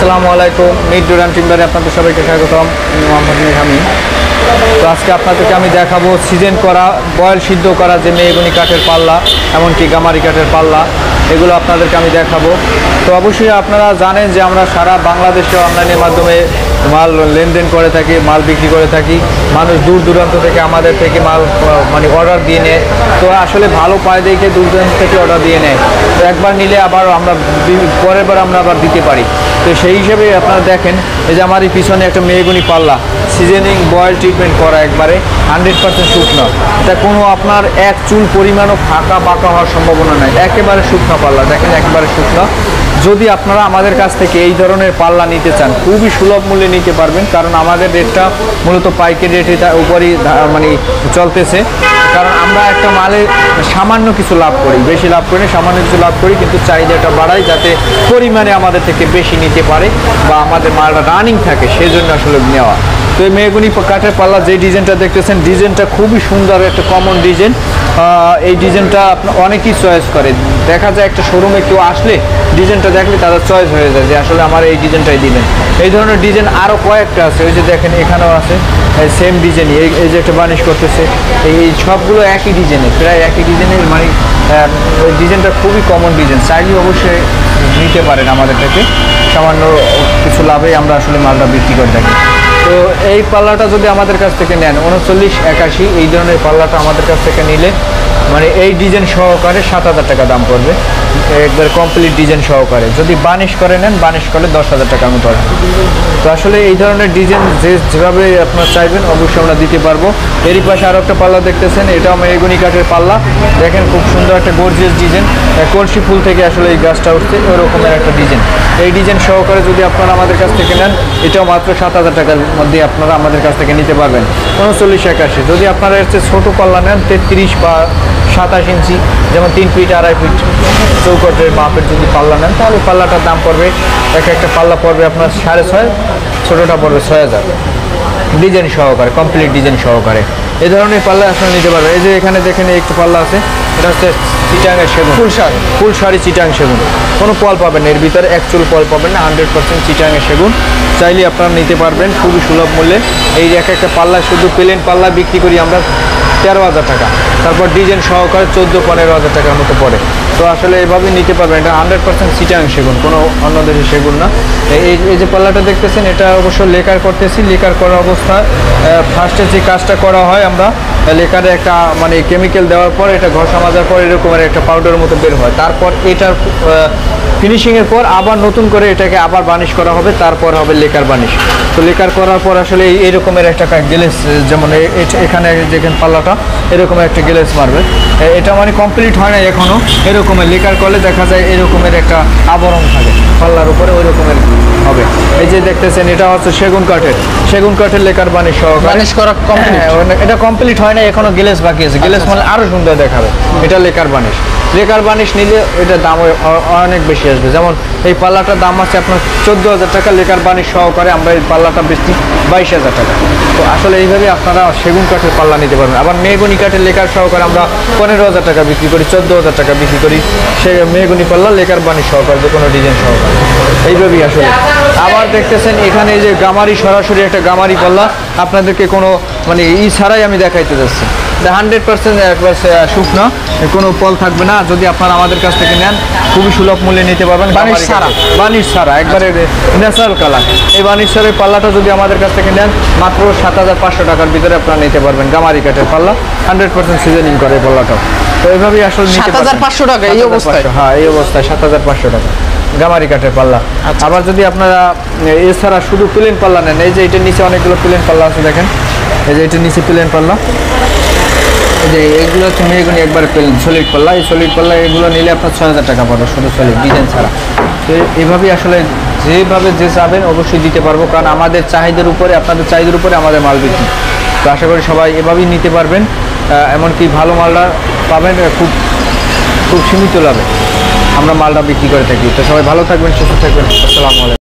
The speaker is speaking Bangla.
আসসালামু আলাইকুম। মিড ডুরান টিম্বারে আপনাদের সবাইকে স্বাগতম। মোহাম্মদ মিরহামি। তো আজকে আপনাদেরকে আমি দেখাবো সিজন করা বয়েল সিদ্ধ করা যে মেহগনি কাঠের পাল্লা, এমনকি গামারি কাঠের পাল্লা, এগুলো আপনাদেরকে আমি দেখাবো। তো অবশ্যই আপনারা জানেন যে আমরা সারা বাংলাদেশে অনলাইনের মাধ্যমে মাল লেনদেন করে থাকি, মাল বিক্রি করে থাকি। মানুষ দূর দূরান্ত থেকে আমাদের থেকে মাল অর্ডার দিয়ে নেয়। তো আসলে ভালো পায় দেখে দূর দূরান্ত থেকে অর্ডার দিয়ে নেয়। তো একবার নিলে আবার আমরা পরের বার আমরা আবার দিতে পারি। তো সেই হিসেবে আপনারা দেখেন, এই যে আমার এই পিছনে একটা মেহগনি পাল্লা, সিজনিং বয়েল ট্রিটমেন্ট করা, একবারে 100% শুকনো। এটা কোনো আপনার এক চুল পরিমাণও ফাঁকা বাঁকা হওয়ার সম্ভাবনা নাই, একেবারে শুকনো পাল্লা। দেখেন একবারে শুকনো। যদি আপনারা আমাদের কাছ থেকে এই ধরনের পাল্লা নিতে চান, খুবই সুলভ মূল্যে নিতে পারবেন, কারণ আমাদের রেটটা মূলত পাইকারি রেটে উপরই চলতেছে। কারণ আমরা একটা মালে সামান্য কিছু লাভ করি, বেশি লাভ করি না, সামান্য কিছু লাভ করি, কিন্তু চাহিদাটা বাড়াই যাতে পরিমাণে আমাদের থেকে বেশি নিতে পারে বা আমাদের মালটা রানিং থাকে, সেই জন্য আসলে নেওয়া। তো এই মেহগনি কাঠের পাল্লা যে ডিজাইনটা দেখতেছেন, ডিজাইনটা খুবই সুন্দর, একটা কমন ডিজাইন। এই ডিজাইনটা আপনার অনেকেই চয়েস করে। দেখা যায় একটা শোরুমে কেউ আসলে ডিজাইনটা দেখলে তাদের চয়েস হয়ে যায় যে আসলে আমার এই ডিজাইনটাই দিবেন। এই ধরনের ডিজাইন আরও কয়েকটা আছে, ওই যে দেখেন এখানেও আছে সেম ডিজাইনই। এই যে একটা বার্নিশ করতেছে, এই সবগুলো একই ডিজাইনের, প্রায় একই ডিজাইনের। ওই ডিজাইনটা খুবই কমন ডিজাইন, চাইলে অবশ্যই নিতে পারেন আমাদের থেকে। সামান্য কিছু লাভে আমরা আসলে মালটা বিক্রি করে থাকি। তো এই পাল্লাটা যদি আমাদের কাছ থেকে নেন 3981, এই ধরনের পাল্লাটা আমাদের কাছ থেকে নিলে এই ডিজাইন সহকারে 7000 টাকা দাম পড়বে, একবার কমপ্লিট ডিজাইন সহকারে। যদি বার্নিশ করে নেন, বার্নিশ করলে 10,000 টাকার মতো আসবে। তো আসলে এই ধরনের ডিজাইন যেভাবে আপনারা চাইবেন অবশ্যই আমরা দিতে পারবো। এরই পাশে আরও একটা পাল্লা দেখতেছেন, এটাও মেহগনি কাঠের পাল্লা। দেখেন খুব সুন্দর একটা গর্জিয়াস ডিজাইন, কলসি ফুল থেকে আসলে এই গাছটা উঠছে, ওই রকমের একটা ডিজাইন। এই ডিজাইন সহকারে যদি আপনারা আমাদের কাছ থেকে নেন, এটাও মাত্র 7000 টাকার মধ্যে আপনারা আমাদের কাছ থেকে নিতে পারবেন। 3981। যদি আপনারা এর চেয়ে ছোটো পাল্লা নেন, 33 বা 27 ইঞ্চি, যেমন 3 ফিট 2.5 ফিট চৌকটের মাপের যদি পাল্লা নেন, তাহলে পাল্লাটার দাম পড়বে, একটা পাল্লা পড়বে আপনার 6.5, ছোটোটা পড়বে 6000, ডিজাইন সহকারে, কমপ্লিট ডিজাইন সহকারে। এই ধরনের পাল্লা আপনারা নিতে পারবেন। এই যে এখানে দেখেন একটু পাল্লা আছে, এটা হচ্ছে চিটাঙের সেগুন, ফুল শাড়ি চিটাং সেগুন। কোনো পল পাবেন না এর ভিতরে, এক চুল পল পাবেন না, 100% চিটাঙের সেগুন। চাইলে আপনারা নিতে পারবেন খুবই সুলভ মূল্যে। এই একটা পাল্লা, শুধু প্লেন পাল্লা বিক্রি করি আমরা 13,000 টাকা, তারপর ডিজাইন সহকারে 14-15,000 টাকার মতো পড়ে। তো আসলে এইভাবে নিতে পারবেন। এটা 100% চিটাং সেগুন, কোনো অন্য দেশের সেগুন না। এই যে পাল্লাটা দেখতেছেন, এটা অবশ্য লেকার করতেছি। লেকার করা অবস্থায় ফার্স্টে যে কাজটা করা হয়, আমরা লেকারে একটা কেমিক্যাল দেওয়ার পর, এটা ঘষা মাজার পর এরকমের একটা পাউডারের মতো বের হয়। তারপর এটার ফিনিশিংয়ের পর আবার নতুন করে এটাকে আবার বার্নিশ করা হবে, তারপর হবে লেকার বার্নিশ। তো লেকার করার পর আসলে এইরকমের একটা গ্লেস, যেমন এখানে যেখানে পাল্লাটা এরকমের একটা গ্লেস মারবে। এটা কমপ্লিট হয় না এখনও, এরকমের লেকার করলে দেখা যায় এরকমের একটা আবরণ থাকে পাল্লার উপরে, ওই রকমের হবে। এই যে দেখতেছেন, এটা হচ্ছে সেগুন কাঠের লেকার বার্নিশ সহকারে করা কমপ্লিট। এটা কমপ্লিট হয় না এখনো, গ্লেস বাকি আছে। গ্লেস আরও সুন্দর দেখাবে। এটা লেকার বার্নিশ নিলে এটার দাম অনেক বেশি আসবে। যেমন এই পাল্লাটার দাম আছে আপনার 14,000 টাকা, লেকার বার্নিশ সহকারে আমরা এই পাল্লাটা বেশি 22,000 টাকা। তো আসলে এইভাবে আপনারা সেগুন কাঠের পাল্লা নিতে পারবেন। আবার মেহগনি কাঠের লেকার সহকারে আমরা 15,000 টাকা বিক্রি করি, 14,000 টাকা বিক্রি করি। সে মেহগনি পাল্লা লেকার বার্নিশ সহকারে, যে কোনো ডিজাইন সহকারে, এইভাবেই আসলে। আবার দেখতেছেন এখানে এই যে গামারি, সরাসরি একটা গামারি পাল্লা, আপনাদেরকে কোনো ছাড়াই আমি দেখাইতে যাচ্ছি। 100% শুকনো, কোনো পল থাকবে না। যদি আপনারা আমাদের কাছ থেকে নেন, খুবই সুলভ মূল্যে নিতে পারবেন, বার্নিশ ছাড়া, একবারে ন্যাচারাল কালার। এই বার্নিশ ছাড়া পাল্লাটা যদি আমাদের কাছ থেকে নেন, মাত্র 7,500 টাকার ভিতরে আপনারা নিতে পারবেন। গামারি কাঠের পাল্লা, 100% সিজনিং করে এই পাল্লাটাও। তো এইভাবেই আসলে 7,500 টাকা এই অবস্থায়। হ্যাঁ, এই অবস্থায় 7,500 টাকা গামারি কাঠের পাল্লা। আবার যদি আপনারা এছাড়া শুধু প্লেন পাল্লা নেন, এই যে এটার নিচে অনেকগুলো প্লেন পাল্লা আছে, দেখেন এই যে এটার নিচে প্লেন পাল্লা, এই যে এগুলো হচ্ছে মেহগনি একবারে প্লেন সলিড পাল্লা। এই সলিড পাল্লা এগুলো নিলে আপনার 6,000 টাকা পড়বে, শুধু সলিড, ডিজাইন ছাড়া। তো এইভাবেই আসলে যেভাবে যে চাবেন অবশ্যই দিতে পারবো, কারণ আমাদের চাহিদার উপরে, আপনাদের চাহিদার উপরে আমাদের মাল বিক্রি। তো আশা করি সবাই এভাবেই নিতে পারবেন, এমনকি ভালো মালটা পাবেন খুব সীমিত লাভে আমরা মালটা বিক্রি করে থাকি। তো সবাই ভালো থাকবেন, সুস্থ থাকবেন। আসসালামু আলাইকুম।